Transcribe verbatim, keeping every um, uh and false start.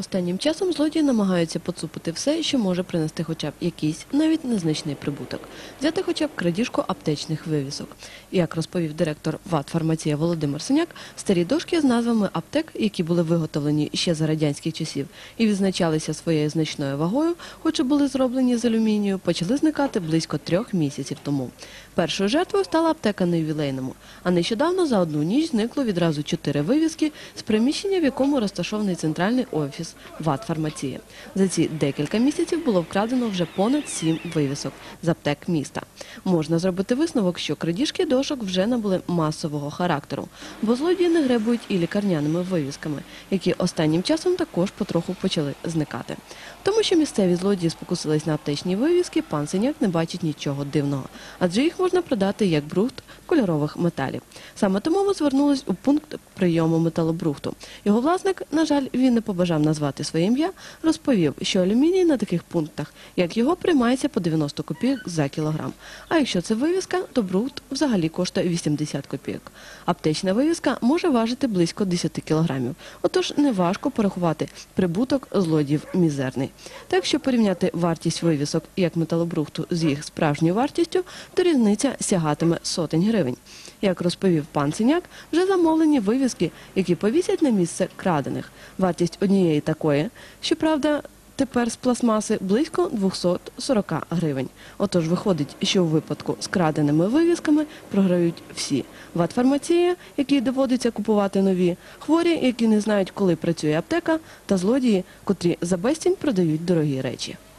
Останнім часом злодії намагаються поцупити все, що може принести хоча б якийсь, навіть незначний прибуток. Взяти хоча б крадіжку аптечних вивісок. Як розповів директор ВАТ «Фармація» Володимир Синяк, старі дошки з назвами аптек, які були виготовлені ще за радянських часів і відзначалися своєю значною вагою, хоч і були зроблені з алюмінію, почали зникати близько трьох місяців тому. Першою жертвою стала аптека на Ювілейному, а нещодавно за одну ніч зникло відразу чотири вивіски з приміщення, в якому розташований центральний офіс ВАТ «Фармація». За ці декілька місяців було вкрадено вже понад сім вивісок з аптек міста. Можна зробити висновок, що крадіжки дошок вже набули масового характеру, бо злодії не гребують і лікарняними вивісками, які останнім часом також потроху почали зникати. Тому що місцеві злодії спокусились на аптечні вивіски, пан Синяк не бачить нічого дивного, адже їх можна продати як брухт кольорових металів. Саме тому ми звернулись у пункт прийому металобрухту. Його власник, на жаль, він не побажав назвати своє ім'я, розповів, що алюміній на таких пунктах, як його, приймається по дев'яносто копійок за кілограм. А якщо це вивіска, то брухт взагалі коштує вісімдесят копійок. Аптечна вивіска може важити близько десять кілограмів. Отож, неважко порахувати прибуток злодіїв мізерний. Та якщо порівняти вартість вивісок як металобрухту з їх справжньою вартістю, то різниця сягатиме сотень гривень. Як розповів пан Синяк, вже замовлені вивіски, які повісять на місце крадених. Вартість однієї такої, щоправда, тепер з пластмаси близько двісті сорок гривень. Отож виходить, що у випадку з краденими вивісками програють всі. ВАТ «Фармація», якій доводиться купувати нові, хворі, які не знають, коли працює аптека, та злодії, котрі за безцінь продають дорогі речі.